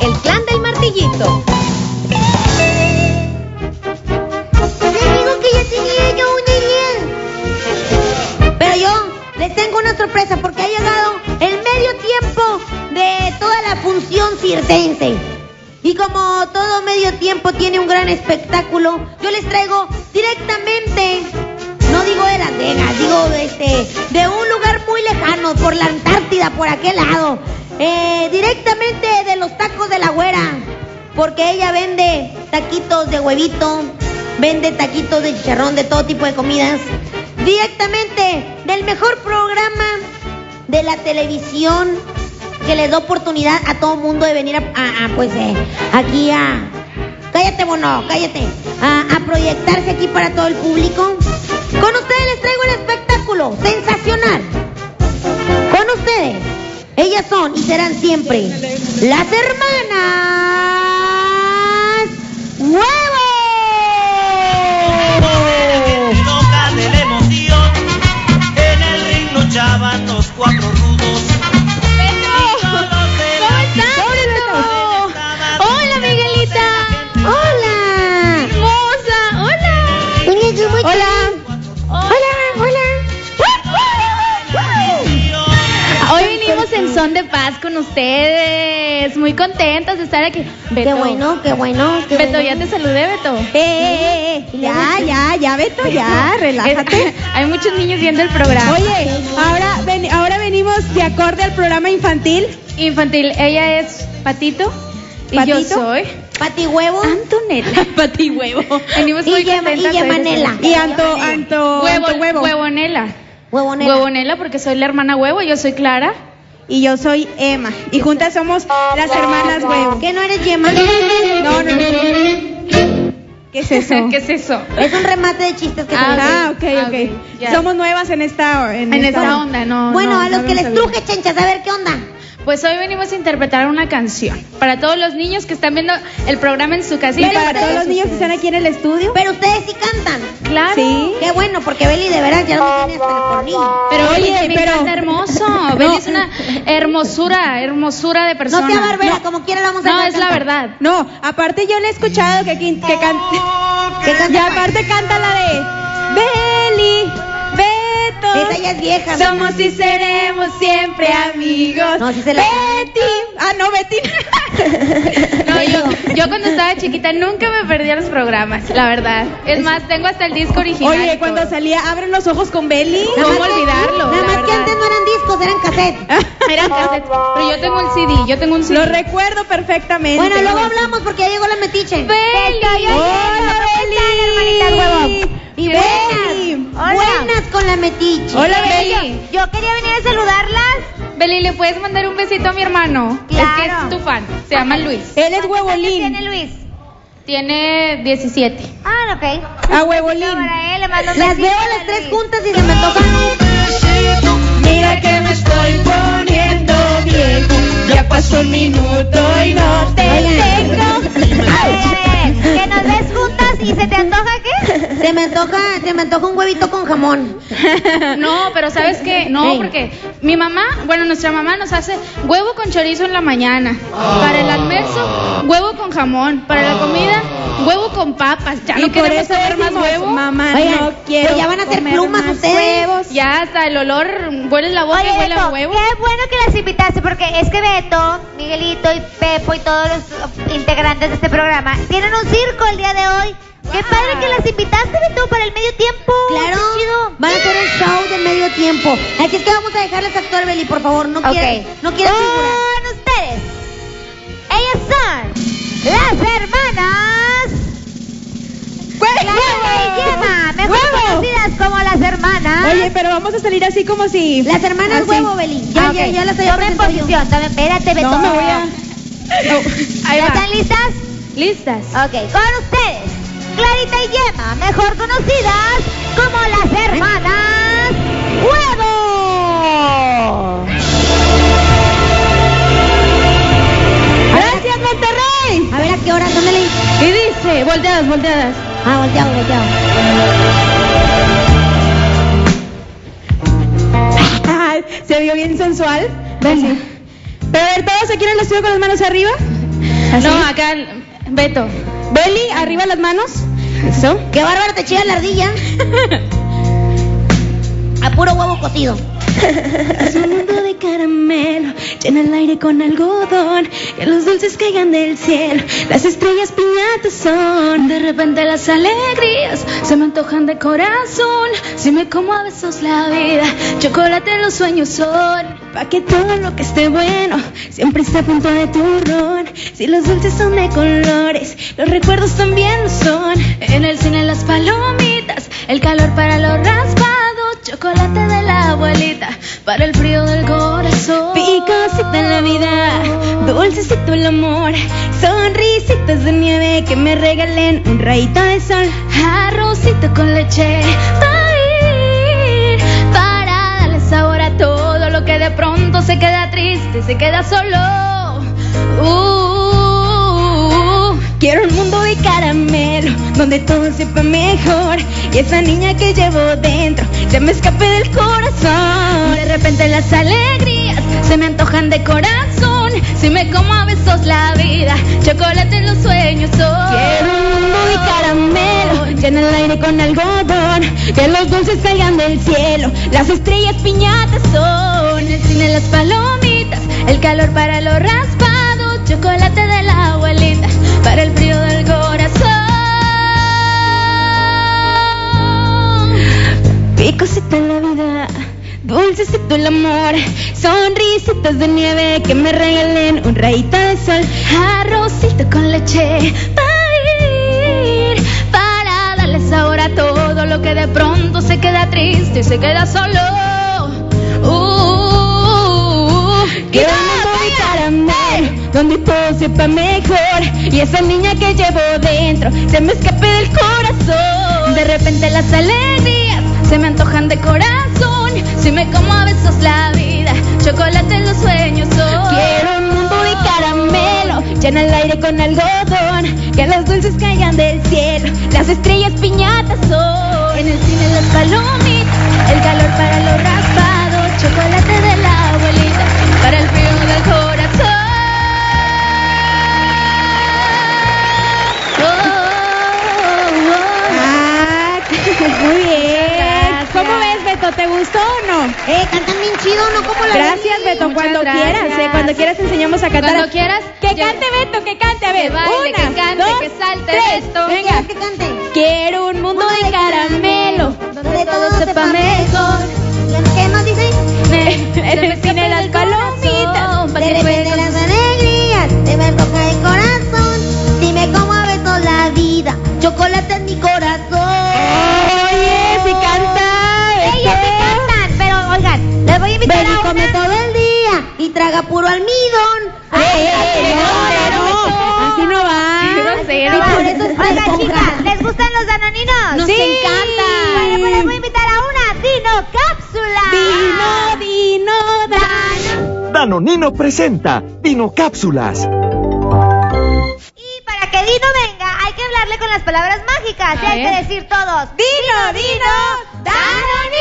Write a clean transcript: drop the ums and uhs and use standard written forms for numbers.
el clan del martillito. Les digo que ya tenía yo una idea. Pero yo les tengo una sorpresa porque ha llegado el medio tiempo de toda la función circense. Y como todo medio tiempo tiene un gran espectáculo, yo les traigo directamente, no digo de Las Vegas, digo de un lugar muy lejano, por la Antártida, por aquel lado, directamente de los tacos de la güera, porque ella vende taquitos de huevito, vende taquitos de chicharrón, de todo tipo de comidas, directamente del mejor programa de la televisión, que les da oportunidad a todo mundo de venir aquí a... Cállate, mono, cállate. A proyectarse aquí para todo el público. Con ustedes les traigo el espectáculo sensacional. Con ustedes, ellas son y serán siempre las hermanas Huevo. Loca de la emoción, en el ring luchaban los cuatro rudos. Hola, Miguelita. Hola. Hermosa. Hola. Hoy venimos en son de paz con ustedes. Muy contentos de estar aquí. Beto. Qué bueno. Beto, ya te saludé, Beto. Ya, Beto, ya, relájate. Hay muchos niños viendo el programa. Oye, ahora venimos de acorde al programa infantil. Ella es Patito. Y ¿Patito? yo soy Pati Huevo. Antonella. Pati Huevo. Venimos muy contentas. Y Yemanela. Y Anto Huevo. Huevonela. Huevonela. Huevonela, porque soy la hermana Huevo. Yo soy Clara. Y yo soy Emma. Y juntas somos las hermanas Huevo. ¿Qué no eres Yema? No. ¿Qué es eso? ¿Qué es eso? Es un remate de chistes que Ok. Ya. Somos nuevas en esta onda, no. Bueno, no, a los no que les sabía. truje, chenchas, a ver qué onda. Pues hoy venimos a interpretar una canción para todos los niños que están viendo el programa en su casita. Y para todos los niños que están aquí en el estudio. Pero ustedes sí cantan. Claro. Sí. Qué bueno, porque Beli de veras ya no me tiene hasta el cornillo. Pero Oye, Beli pero- canta hermoso. Beli es una hermosura de persona. No sea barbera, como quiera la vamos a No, hacer es la cantar. verdad. No, aparte yo le he escuchado que canta. ¿Qué canta? Y aparte canta la de Beli, Beto. Esa ya es vieja. ¿no? Somos y seremos siempre amigos. No, sí se la- Betty. Betty. No, yo cuando estaba chiquita nunca me perdía los programas, la verdad. Es más, tengo hasta el disco original. Oye, y cuando todo. salía Abren los ojos con Beli. No, Nada ¿cómo más que- olvidarlo? Nada la más que verdad. antes no eran discos, eran cassettes. Eran cassettes. Pero yo tengo el CD, Lo recuerdo perfectamente. Bueno, luego hablamos porque ya llegó la metiche. Beli. Hola, Beli. Y ¿Qué buenas con la metiche. Hola, Beli. Yo quería venir a saludarlas. Beli, ¿le puedes mandar un besito a mi hermano? Claro. Es que es tu fan. Se llama Luis. Él es Huevolín. Luis? Tiene 17. Ah, ok. A Huevolín. Le mando las veo a las tres juntas y se me tocan. Mira que me estoy poniendo viejo. Ya pasó un minuto y no te tengo. A ver, que nos ves juntas y se te antoja ¿qué? Se me antoja un huevito con jamón. No, pero ¿sabes qué? No, Sí. porque mi mamá, nuestra mamá nos hace huevo con chorizo en la mañana. Para el almuerzo, huevo con jamón. Para la comida, huevo con papas. Ya Y no por queremos eso comer más decimos, huevo. mamá, Oigan, no quiero pues ya van a hacer comer plumas más ustedes. huevos. Ya hasta el olor, huele la boca y huele a huevo. Qué bueno que las invitaste porque es que Beto, Miguelito y Pepo y todos los integrantes de este programa tienen un circo el día de hoy. Qué padre que las invitaste, Beto, para el medio tiempo. Claro, Qué chido. van a hacer el show de medio tiempo. Así es que vamos a dejarles actuar, Beli, por favor. No quieras figurar. Con ustedes, ellas son las hermanas Clara y Gemma, mejor conocidas como las hermanas. Oye, pero vamos a salir así como si... Las hermanas así. Huevo, Beli. Ya las había Tomen presentado yo. posición, espérate, Beto. No, me voy a... Ahí ¿Ya va. están listas? Listas. Ok, con ustedes, Clarita y Gemma, mejor conocidas como las hermanas Huevo. ¡Gracias, Monterrey! A ver, ¿a qué hora? ¿Dónde leí? Y dice, volteadas. Ah, volteado. Se vio bien sensual. Así. Pero a ver, todos aquí en el estudio con las manos arriba. ¿Así? No, acá, Beto. Beli, arriba las manos. Eso. ¡Qué bárbaro te chilla la ardilla! A puro huevo cocido. Es un mundo de caramelo, llena el aire con algodón, que los dulces caigan del cielo, las estrellas piñatas son. De repente las alegrías se me antojan de corazón. Si me como a besos la vida, chocolate los sueños son. Pa' que todo lo que esté bueno siempre esté a punto de turrón. Si los dulces son de colores, los recuerdos también lo son. En el cine las palomitas, el calor para los raspados, chocolate de la abuelita para el frío del corazón. Picosita en la vida, dulcecito el amor, sonrisitas de nieve que me regalen un rayito de sol. Arrocito con leche para darle sabor a todo lo que de pronto se queda triste, se queda solo. Quiero un mundo de caramelo, donde todo sepa mejor, y esa niña que llevo dentro se me escape del corazón. De repente las alegrías se me antojan de corazón. Si me como a besos la vida, chocolate en los sueños son. Quiero un mundo de caramelo, llena el aire con algodón, que los dulces caigan del cielo, las estrellas piñatas son. En el cine las palomitas, el calor para los raspados, chocolate de la abuelita para el frío del corazón. Picosita en la vida, dulcecito el amor, sonrisitas de nieve que me regalen un rayito de sol. Arrocito con leche para darle sabor a todo lo que de pronto se queda triste y se queda solo. Quiero un mundo de caramelo, donde todo sepa mejor, y esa niña que llevo dentro se me escape del corazón. De repente las alegrías se me antojan de corazón. Si me como a besos la vida, chocolate en los sueños son. Quiero un mundo de caramelo, llena el aire con algodón, que los dulces caigan del cielo, las estrellas piñatas son. En el cine las palomitas, el calor para los raspados, chocolate de la abuelita para el frío del corazón. Muy bien. ¿Cómo ves, Beto? ¿Te gustó o no? Cantan bien chido, ¿no? Como la Gracias, Beto. Muchas Cuando gracias. quieras, cuando quieras enseñamos a cantar. Cuando quieras. Que cante, Beto, que cante. A ver, Que baile, una, que cante, dos, que salte, tres. Beto. Venga. que cante. Quiero un mundo de caramelo, Donde todo sepa mejor. ¿Qué más dice? en el cine las palomitas. Pa' De que repente juegues. las alegrías se me antoja el corazón. Si me como a besos la vida, chocolate en mi corazón. Oye, si canta. Ellas sí cantan, pero oigan, les voy a invitar Ven y a come una. todo el día y traga puro almidón. Así no va. grosero. Y por eso es Oigan, esponja. chicas, ¿les gustan los danoninos? Nos encanta. Bueno, pues les voy a invitar a una Dino Cápsula. Dino, Danonino presenta Dino Cápsulas. Y para que Dino venga, hay que hablarle con las palabras mágicas. Y hay que decir todos: Dino, Danonino.